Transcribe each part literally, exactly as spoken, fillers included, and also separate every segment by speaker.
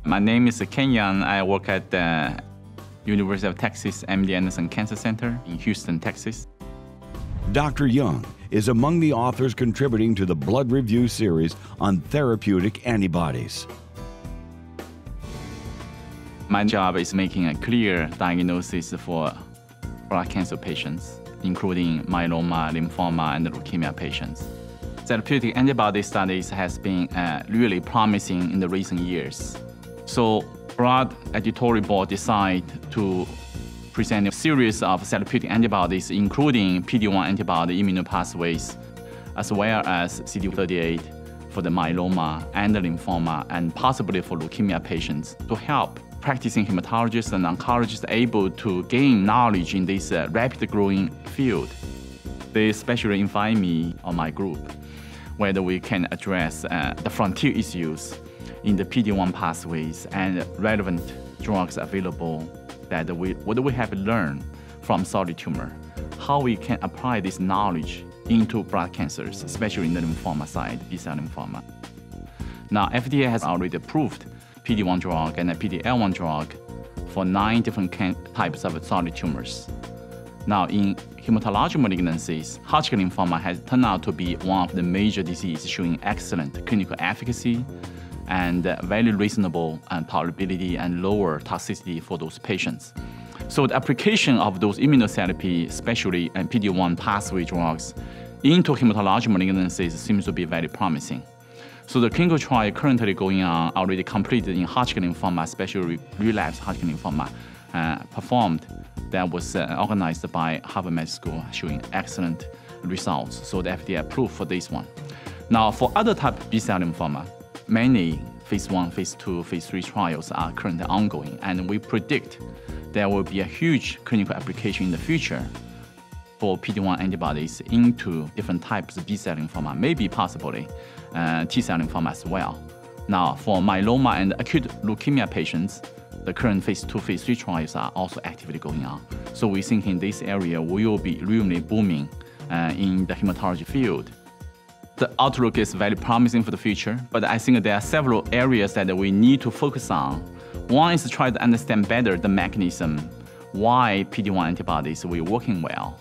Speaker 1: My name is Ken Yang. I work at the University of Texas M D Anderson Cancer Center in Houston, Texas.
Speaker 2: Doctor Young is among the authors contributing to the Blood Review series on therapeutic antibodies.
Speaker 1: My job is making a clear diagnosis for blood cancer patients, including myeloma, lymphoma, and leukemia patients. Therapeutic antibody studies has been uh, really promising in the recent years. So Blood editorial board decided to present a series of therapeutic antibodies, including P D one antibody immunopathways, as well as C D thirty-eight for the myeloma and the lymphoma, and possibly for leukemia patients, to help practicing hematologists and oncologists able to gain knowledge in this uh, rapidly growing field. They especially invite me or my group whether we can address uh, the frontier issues in the P D one pathways and relevant drugs available, that we, what do we have learned from solid tumor, how we can apply this knowledge into blood cancers, especially in the lymphoma side, B-cell lymphoma. Now, F D A has already approved P D one drug and a P D L one drug for nine different types of solid tumors. Now, in hematologic malignancies, Hodgkin lymphoma has turned out to be one of the major diseases showing excellent clinical efficacy and uh, very reasonable uh, tolerability and lower toxicity for those patients. So the application of those immunotherapy, especially uh, P D one pathway drugs, into hematologic malignancies seems to be very promising. So the clinical trial currently going on, already completed in Hodgkin lymphoma, especially relapsed Hodgkin lymphoma, uh, performed, that was uh, organized by Harvard Med School, showing excellent results. So the F D A approved for this one. Now, for other type of B-cell lymphoma, many phase one, phase two, phase three trials are currently ongoing, and we predict there will be a huge clinical application in the future for P D one antibodies into different types of B-cell lymphoma, maybe possibly uh, T-cell lymphoma as well. Now, for myeloma and acute leukemia patients, the current phase two, phase three trials are also actively going on. So we think in this area will be really booming uh, in the hematology field. The outlook is very promising for the future, but I think there are several areas that we need to focus on. One is to try to understand better the mechanism why P D one antibodies were working well.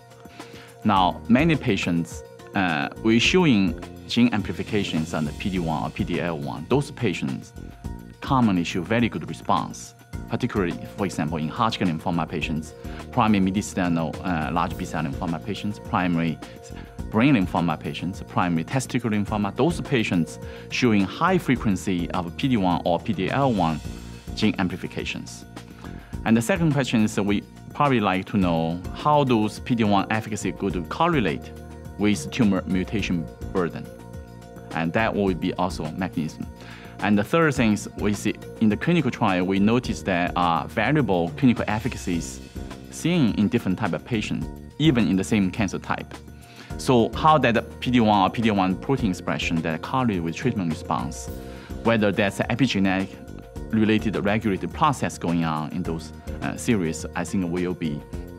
Speaker 1: Now, many patients, uh, we're showing gene amplifications on the P D one or P D L one. Those patients commonly show very good response, particularly, for example, in Hodgkin lymphoma patients, primary mediastinal uh, large B-cell lymphoma patients, primary brain lymphoma patients, primary testicular lymphoma, those patients showing high frequency of P D one or P D L one gene amplifications. And the second question is, we probably like to know how those P D one efficacy could correlate with tumor mutation burden. And that will be also mechanism. And the third thing is, we see in the clinical trial, we noticed there are variable clinical efficacies seen in different type of patients, even in the same cancer type. So how that P D one or P D one protein expression that correlate with treatment response, whether that's an epigenetic related regulatory process going on in those uh, series, I think will be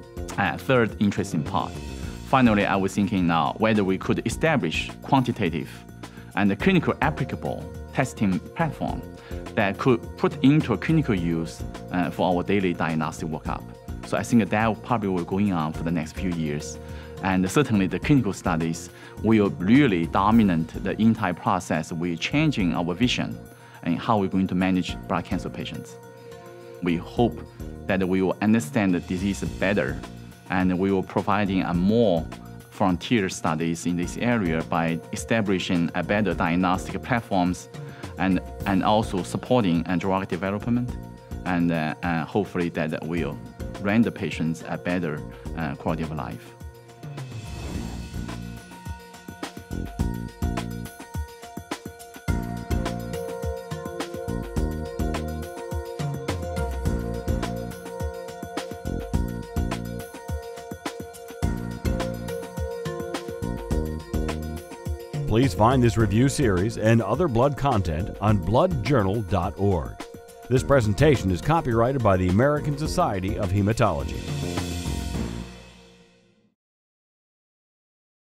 Speaker 1: a third interesting part. Finally, I was thinking now whether we could establish quantitative and clinical applicable testing platform that could put into a clinical use uh, for our daily diagnostic workup. So I think that probably will going on for the next few years. And certainly the clinical studies will really dominate the entire process. We're changing our vision and how we're going to manage blood cancer patients. We hope that we will understand the disease better, and we will providing a more frontier studies in this area by establishing a better diagnostic platforms and, and also supporting drug development, and uh, uh, hopefully that will render patients a better uh, quality of life.
Speaker 2: Please find this review series and other blood content on blood journal dot org. This presentation is copyrighted by the American Society of Hematology.